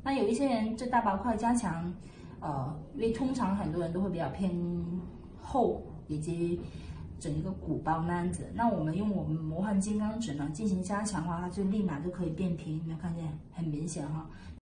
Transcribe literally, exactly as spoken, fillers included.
那有一些人这大薄块加强，呃，因为通常很多人都会比较偏厚，以及整一个鼓包那样子。那我们用我们魔幻金刚指呢进行加强的话，它就立马就可以变平，有没有看见？很明显哈。